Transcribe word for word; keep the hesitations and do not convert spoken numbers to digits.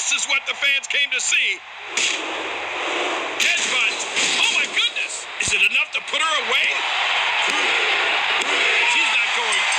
This is what the fans came to see. Headbutt. Oh, my goodness. Is it enough to put her away? She's not going